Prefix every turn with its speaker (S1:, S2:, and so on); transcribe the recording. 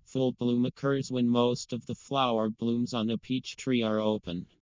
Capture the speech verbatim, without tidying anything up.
S1: Full bloom occurs when most of the flower blooms on a peach tree are open.